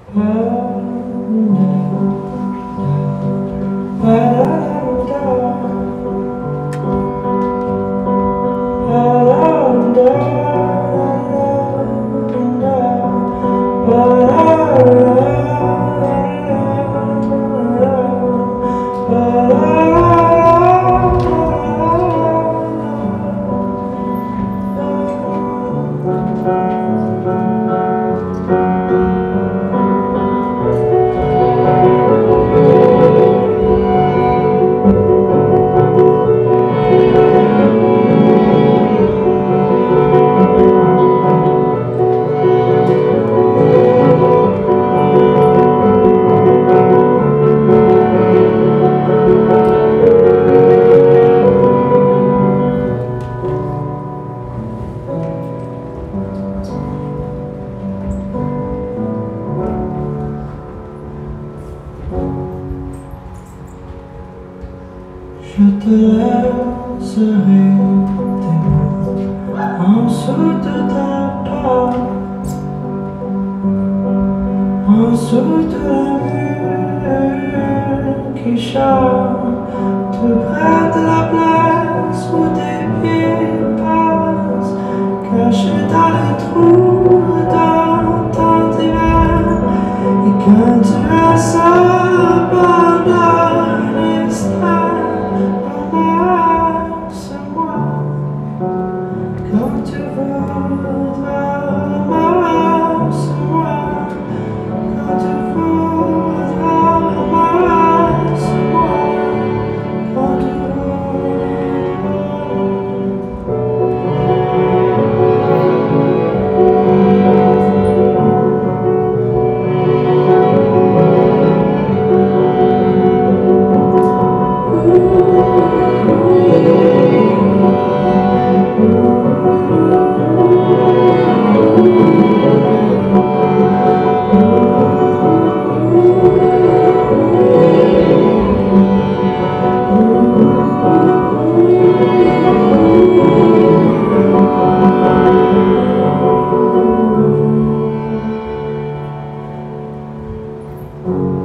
Je te laisserai tes mains en dessous de ta porte, en dessous de la mur qui chante tout près de la place où tes pieds passent, cachés dans les trous dans ton divan. Et quand tu as abandonné ça, ramasse-moi quand tu voudras, ramasse-moi quand tu voudras, ramasse-moi quand tu voudras.